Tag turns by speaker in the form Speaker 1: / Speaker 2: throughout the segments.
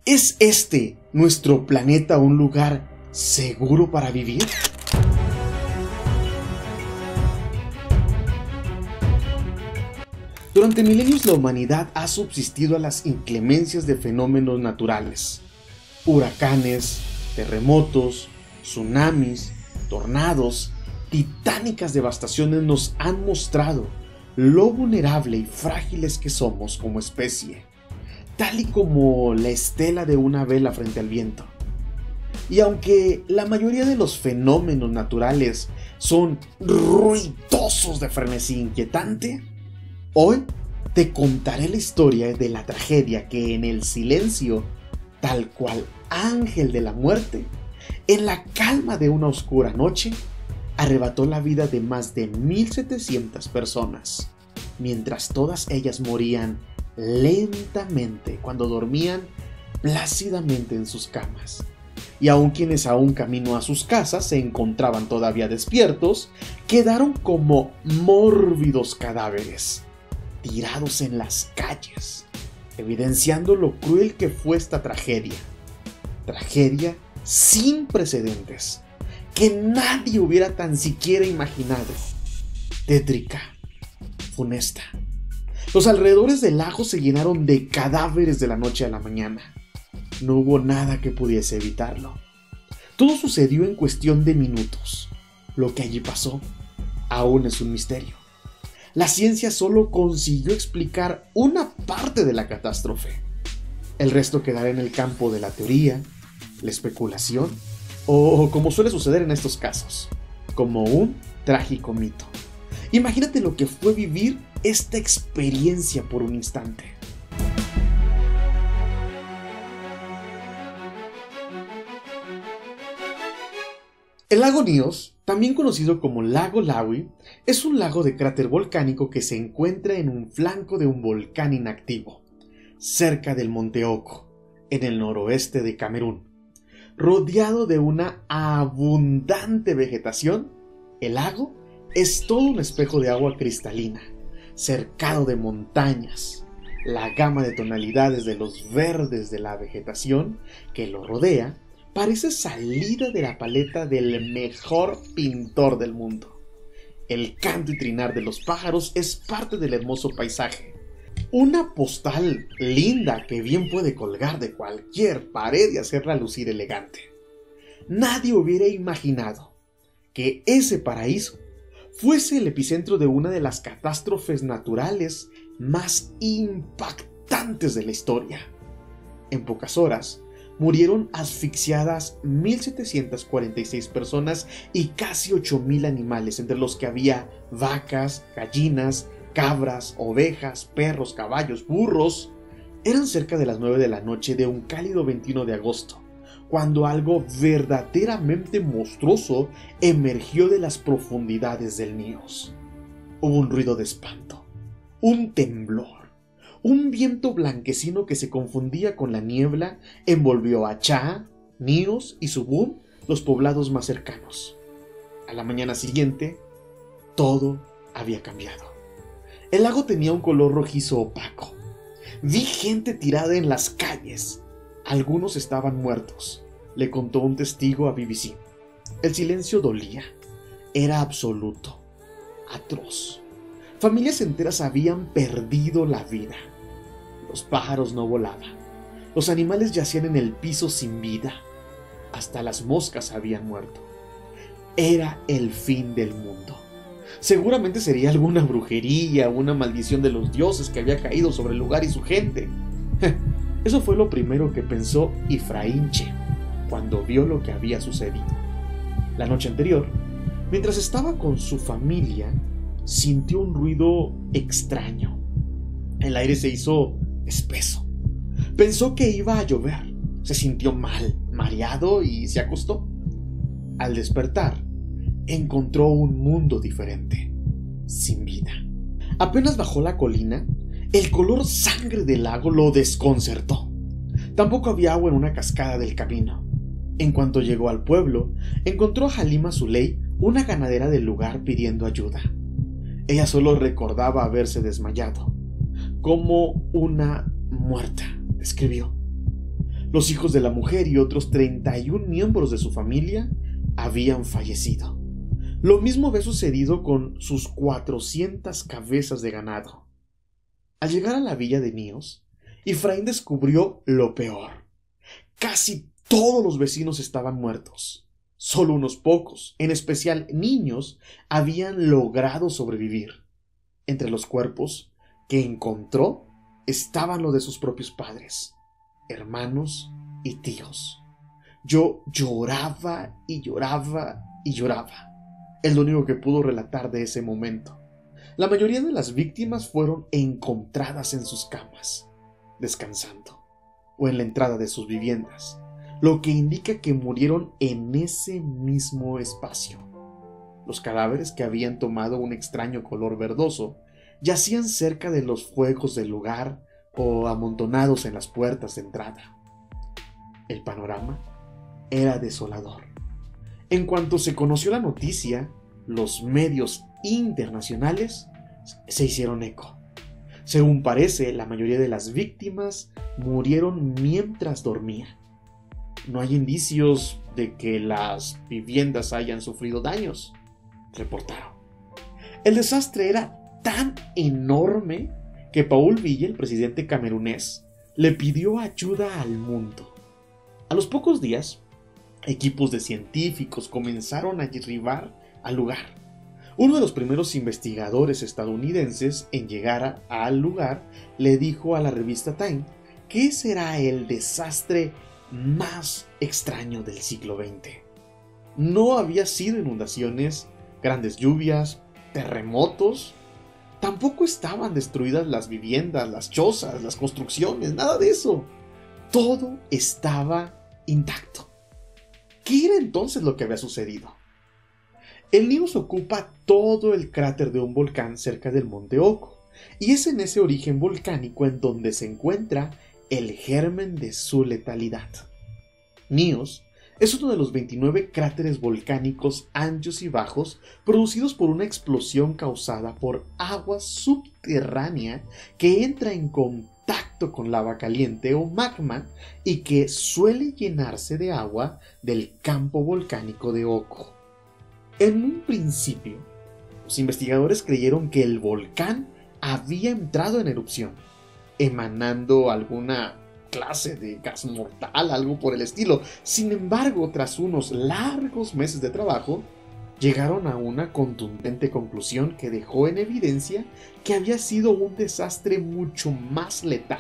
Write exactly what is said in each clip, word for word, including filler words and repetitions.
Speaker 1: ¿Es este nuestro planeta un lugar seguro para vivir? Durante milenios la humanidad ha subsistido a las inclemencias de fenómenos naturales. Huracanes, terremotos, tsunamis, tornados, titánicas devastaciones nos han mostrado lo vulnerable y frágiles que somos como especie, tal y como la estela de una vela frente al viento. Y aunque la mayoría de los fenómenos naturales son ruidosos de frenesí inquietante, hoy te contaré la historia de la tragedia que en el silencio, tal cual ángel de la muerte, en la calma de una oscura noche, arrebató la vida de más de mil setecientas personas, mientras todas ellas morían lentamente cuando dormían plácidamente en sus camas. Y aun quienes aún camino a sus casas se encontraban todavía despiertos, quedaron como mórbidos cadáveres, tirados en las calles, evidenciando lo cruel que fue esta tragedia. Tragedia sin precedentes, que nadie hubiera tan siquiera imaginado. Tétrica, funesta. Los alrededores del lago se llenaron de cadáveres de la noche a la mañana. No hubo nada que pudiese evitarlo. Todo sucedió en cuestión de minutos. Lo que allí pasó aún es un misterio. La ciencia solo consiguió explicar una parte de la catástrofe. El resto quedará en el campo de la teoría, la especulación, o, como suele suceder en estos casos, como un trágico mito. Imagínate lo que fue vivir esta experiencia por un instante. El lago Nyos, también conocido como lago Lawi, es un lago de cráter volcánico que se encuentra en un flanco de un volcán inactivo, cerca del monte Oko, en el noroeste de Camerún. Rodeado de una abundante vegetación, el lago es todo un espejo de agua cristalina, cercado de montañas. La gama de tonalidades de los verdes de la vegetación que lo rodea parece salida de la paleta del mejor pintor del mundo. El canto y trinar de los pájaros es parte del hermoso paisaje. Una postal linda que bien puede colgar de cualquier pared y hacerla lucir elegante. Nadie hubiera imaginado que ese paraíso fuese el epicentro de una de las catástrofes naturales más impactantes de la historia. En pocas horas, murieron asfixiadas mil setecientas cuarenta y seis personas y casi ocho mil animales, entre los que había vacas, gallinas, cabras, ovejas, perros, caballos, burros. Eran cerca de las nueve de la noche de un cálido veintiuno de agosto, cuando algo verdaderamente monstruoso emergió de las profundidades del Nyos. Hubo un ruido de espanto, un temblor, un viento blanquecino que se confundía con la niebla envolvió a Cha, Nyos y Subun, los poblados más cercanos. A la mañana siguiente, todo había cambiado. El lago tenía un color rojizo opaco. Vi gente tirada en las calles. Algunos estaban muertos, le contó un testigo a B B C. El silencio dolía. Era absoluto, atroz. Familias enteras habían perdido la vida. Los pájaros no volaban. Los animales yacían en el piso sin vida. Hasta las moscas habían muerto. Era el fin del mundo. Seguramente sería alguna brujería, una maldición de los dioses que había caído sobre el lugar y su gente. Eso fue lo primero que pensó Ifrainche cuando vio lo que había sucedido. La noche anterior, mientras estaba con su familia, sintió un ruido extraño. El aire se hizo espeso. Pensó que iba a llover. Se sintió mal, mareado y se acostó. Al despertar, encontró un mundo diferente, sin vida. Apenas bajó la colina, el color sangre del lago lo desconcertó. Tampoco había agua en una cascada del camino. En cuanto llegó al pueblo, encontró a Halima Zuley, una ganadera del lugar, pidiendo ayuda. Ella solo recordaba haberse desmayado, como una muerta, escribió. Los hijos de la mujer y otros treinta y un miembros de su familia habían fallecido. Lo mismo había sucedido con sus cuatrocientas cabezas de ganado. Al llegar a la villa de Níos, Efraín descubrió lo peor. Casi todos los vecinos estaban muertos. Solo unos pocos, en especial niños, habían logrado sobrevivir. Entre los cuerpos que encontró estaban los de sus propios padres, hermanos y tíos. Yo lloraba y lloraba y lloraba. Es lo único que pudo relatar de ese momento. La mayoría de las víctimas fueron encontradas en sus camas, descansando, o en la entrada de sus viviendas, lo que indica que murieron en ese mismo espacio. Los cadáveres, que habían tomado un extraño color verdoso, yacían cerca de los fuegos del lugar o amontonados en las puertas de entrada. El panorama era desolador. En cuanto se conoció la noticia, los medios internacionales se hicieron eco. Según parece, la mayoría de las víctimas murieron mientras dormían. No hay indicios de que las viviendas hayan sufrido daños, reportaron. El desastre era tan enorme que Paul Biya, el presidente camerunés, le pidió ayuda al mundo. A los pocos días, equipos de científicos comenzaron a arribar al lugar. Uno de los primeros investigadores estadounidenses en llegar al lugar le dijo a la revista Time que ese era el desastre más extraño del siglo veinte. No había sido inundaciones, grandes lluvias, terremotos. Tampoco estaban destruidas las viviendas, las chozas, las construcciones, nada de eso. Todo estaba intacto. ¿Qué era entonces lo que había sucedido? El Níos ocupa todo el cráter de un volcán cerca del monte Oko, y es en ese origen volcánico en donde se encuentra el germen de su letalidad. Níos es uno de los veintinueve cráteres volcánicos anchos y bajos producidos por una explosión causada por agua subterránea que entra en contacto con lava caliente o magma y que suele llenarse de agua del campo volcánico de Oko. En un principio, los investigadores creyeron que el volcán había entrado en erupción, emanando alguna clase de gas mortal, algo por el estilo. Sin embargo, tras unos largos meses de trabajo, llegaron a una contundente conclusión que dejó en evidencia que había sido un desastre mucho más letal.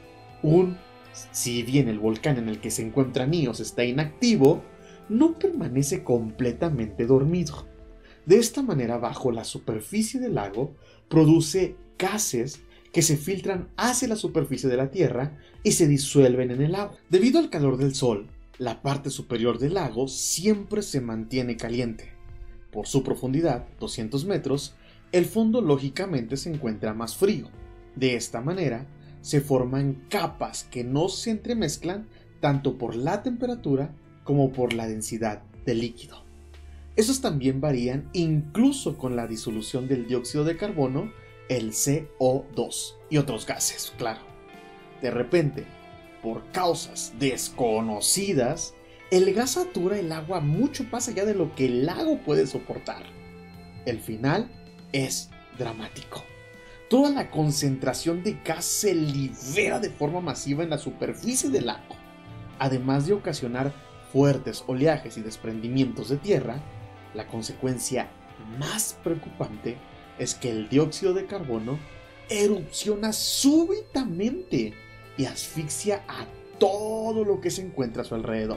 Speaker 1: Un, si bien el volcán en el que se encuentra Níos está inactivo, no permanece completamente dormido. De esta manera, bajo la superficie del lago, produce gases que se filtran hacia la superficie de la Tierra y se disuelven en el agua. Debido al calor del sol, la parte superior del lago siempre se mantiene caliente. Por su profundidad, doscientos metros, el fondo lógicamente se encuentra más frío. De esta manera, se forman capas que no se entremezclan tanto por la temperatura como por la densidad del líquido. Estos también varían incluso con la disolución del dióxido de carbono, el C O dos y otros gases, claro. De repente, por causas desconocidas, el gas satura el agua mucho más allá de lo que el lago puede soportar. El final es dramático. Toda la concentración de gas se libera de forma masiva en la superficie del lago, además de ocasionar fuertes oleajes y desprendimientos de tierra. La consecuencia más preocupante es que el dióxido de carbono erupciona súbitamente y asfixia a todo lo que se encuentra a su alrededor.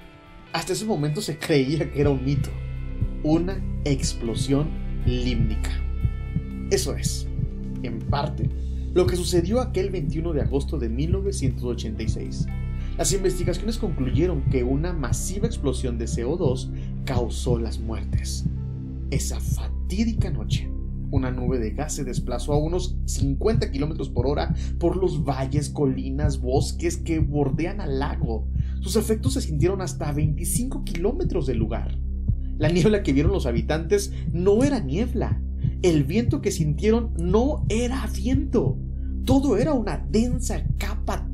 Speaker 1: Hasta ese momento se creía que era un mito, una explosión límnica. Eso es, en parte, lo que sucedió aquel veintiuno de agosto de mil novecientos ochenta y seis. Las investigaciones concluyeron que una masiva explosión de C O dos causó las muertes. Esa fatídica noche, una nube de gas se desplazó a unos cincuenta kilómetros por hora por los valles, colinas, bosques que bordean al lago. Sus efectos se sintieron hasta veinticinco kilómetros del lugar. La niebla que vieron los habitantes no era niebla. El viento que sintieron no era viento. Todo era una densa capa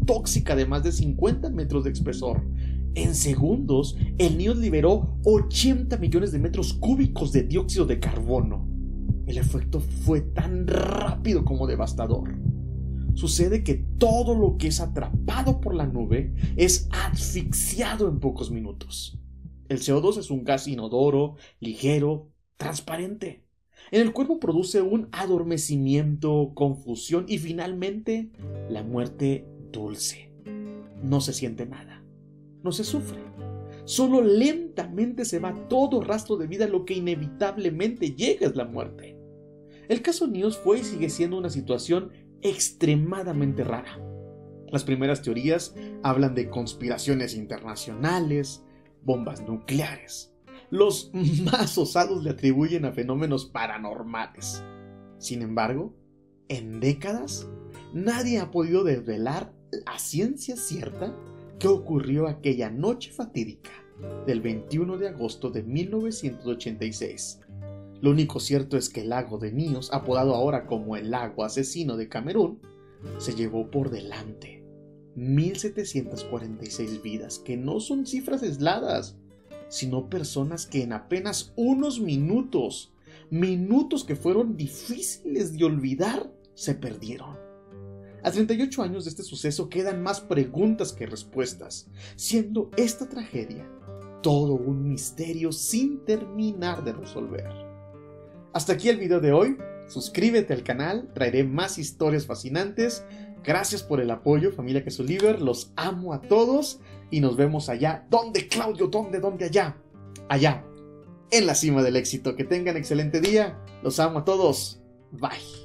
Speaker 1: tóxica de más de cincuenta metros de espesor. En segundos, el N I O S liberó ochenta millones de metros cúbicos de dióxido de carbono. El efecto fue tan rápido como devastador. Sucede que todo lo que es atrapado por la nube es asfixiado en pocos minutos. El C O dos es un gas inodoro, ligero, transparente. En el cuerpo produce un adormecimiento, confusión y finalmente la muerte dulce. No se siente nada, no se sufre. Solo lentamente se va todo rastro de vida, lo que inevitablemente llega es la muerte. El caso N I O S fue y sigue siendo una situación extremadamente rara. Las primeras teorías hablan de conspiraciones internacionales, bombas nucleares. Los más osados le atribuyen a fenómenos paranormales. Sin embargo, en décadas, nadie ha podido desvelar a ciencia cierta qué ocurrió aquella noche fatídica del veintiuno de agosto de mil novecientos ochenta y seis. Lo único cierto es que el lago de N I O S, apodado ahora como el lago asesino de Camerún, se llevó por delante mil setecientas cuarenta y seis vidas, que no son cifras aisladas, sino personas que en apenas unos minutos, minutos que fueron difíciles de olvidar, se perdieron. A treinta y ocho años de este suceso quedan más preguntas que respuestas, siendo esta tragedia todo un misterio sin terminar de resolver. Hasta aquí el video de hoy. Suscríbete al canal, traeré más historias fascinantes. Gracias por el apoyo, familia Quesoliver, los amo a todos y nos vemos allá. ¿Dónde, Claudio? ¿Dónde? ¿Dónde? Allá. Allá, en la cima del éxito. Que tengan excelente día. Los amo a todos. Bye.